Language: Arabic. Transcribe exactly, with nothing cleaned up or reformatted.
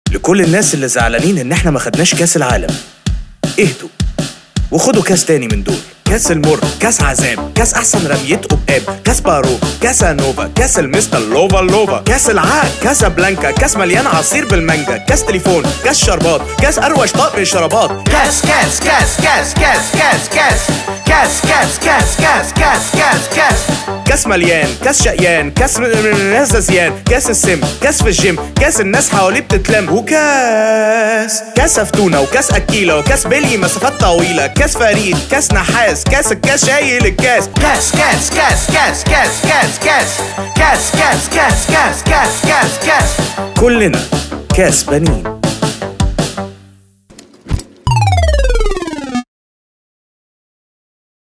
لكل الناس اللي زعلانين ان احنا ما خدناش كاس العالم، اهدوا وخدوا كاس تاني من دول. كاس المر، كاس عذاب، كاس احسن رمية قباب، كاس بارو، كاس نوفا، كاس المستر لوفا لوفا، كاس العقل، كاس بلانكا، كاس مليان عصير بالمانجا، كاس تليفون، كاس شربات، كاس اروش طقم الشرابات. كاس كاس كاس كاس كاس كاس كاس كاس كاس كاس كاس كاس كاس كاس كاس مليان، كاس شقيان، كاس ناس زيان، كاس السم، كاس في الجيم، كاس الناس حواليه بتتلم، وكاس كاس افتونه، وكاس اكيله، وكاس بلي مسافات طويله، كاس فريد، كاس نحاس، كاس الكاس شايل الكاس. كاس كاس كاس كاس كاس كاس كاس كاس كاس كاس كاس كاس كاس كاس كلنا كاس بنين.